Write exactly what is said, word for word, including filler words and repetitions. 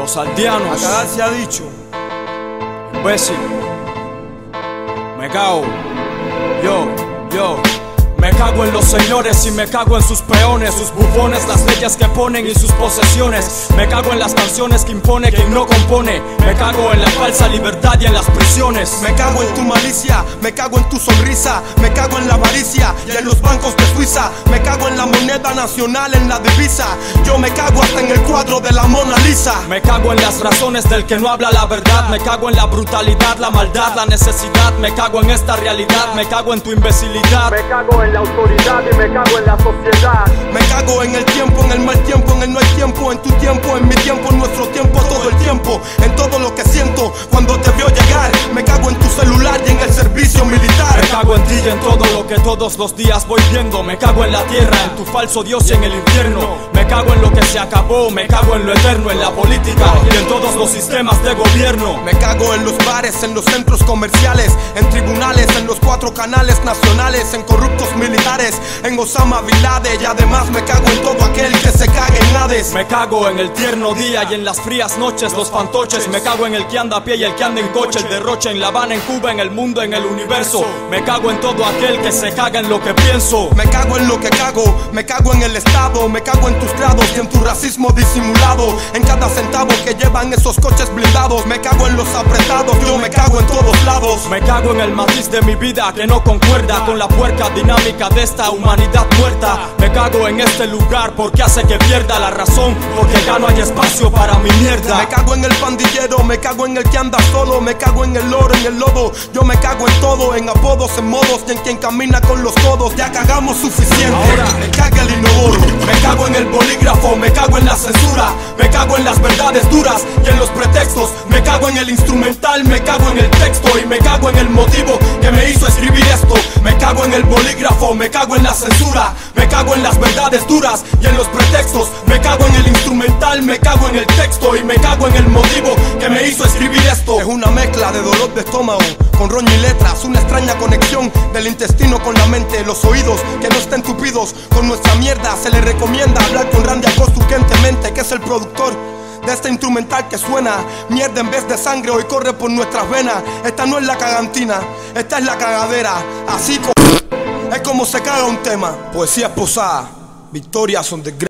Los aldeanos. A cagar se ha dicho. Imbécil. Me cago. Yo, yo. Me cago en los señores y me cago en sus peones, sus bufones, las leyes que ponen y sus posesiones. Me cago en las canciones que impone quien no compone. Me cago en la falsa libertad y en las prisiones. Me cago en tu malicia, me cago en tu sonrisa, me cago en la avaricia y en los bancos de Suiza. Me cago en la moneda nacional, en la divisa. Yo me cago hasta en el cuadro de la Mona Lisa. Me cago en las razones del que no habla la verdad. Me cago en la brutalidad, la maldad, la necesidad. Me cago en esta realidad, me cago en tu imbecilidad. Me cago en la autoridad y me cago en la sociedad. Me cago en el tiempo, en el mal tiempo, en el no hay tiempo, en tu tiempo, en mi tiempo, en nuestro tiempo, todo el tiempo, en todo lo que siento cuando te veo llegar. Me cago en tu celular y en el servicio militar. Me cago en ti y en todo lo que todos los días voy viendo. Me cago en la tierra, en tu falso Dios y en el infierno. Me cago en lo que se acabó, me cago en lo eterno, en la política y en todos los sistemas de gobierno. Me cago en los bares, en los centros comerciales, en tribunales, en los cuatro canales nacionales, en corruptos militares, en Osama Bin Laden. Y además me cago en todo aquel que se cague en Hades. Me cago en el tierno día y en las frías noches, los fantoches. Me cago en el que anda a pie y el que anda en coche, el derroche en La Habana, en Cuba, en el mundo, en el universo. Me cago en todo aquel que se caga en lo que pienso. Me cago en lo que cago, me cago en el estado, me cago en tus grados y en tu racismo disimulado, en cada centavo que llevan esos coches blindados. Me cago en los apretados, yo me cago en todos lados. Me cago en el matiz de mi vida que no concuerda con la puerca dinámica de esta humanidad muerta. Me cago en este lugar porque hace que pierda la razón, porque ya no hay espacio para mi mierda. Me cago en el pandillero, me cago en el que anda solo, me cago en el oro, en el lodo. Yo me cago en todo, en apodos, en modos y en quien camina con los codos. Ya cagamos suficiente, ahora me caga el inodoro. Me cago en el bolígrafo, me cago en la censura, me cago en las verdades duras y en los pretextos. Me cago en el instrumental, me cago en el texto y me cago en el motivo que me hizo escribir esto. Me cago en el bolígrafo, me cago en la censura, me cago en las verdades duras y en los pretextos. Me cago en el instrumental, me cago en el texto y me cago en el motivo que me hizo escribir esto. Es una mezcla de dolor de estómago con roño y letras, una extraña conexión del intestino con la mente. Los oídos que no estén tupidos con nuestra mierda. Se le recomienda hablar con Randy Acosta urgentemente, que es el productor de este instrumental que suena mierda en vez de sangre. Hoy corre por nuestras venas. Esta no es la cagantina, esta es la cagadera. Así como es como se caga un tema. Poesía esposada, victorias son de